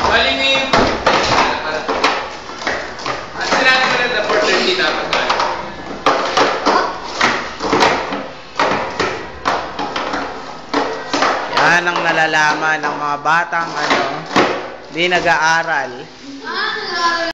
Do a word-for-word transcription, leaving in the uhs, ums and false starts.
Bali mo yung... At sinabi mo na four thirty dapat tayo. Yan ang nalalaman ng mga batang ano, di nag-aaral.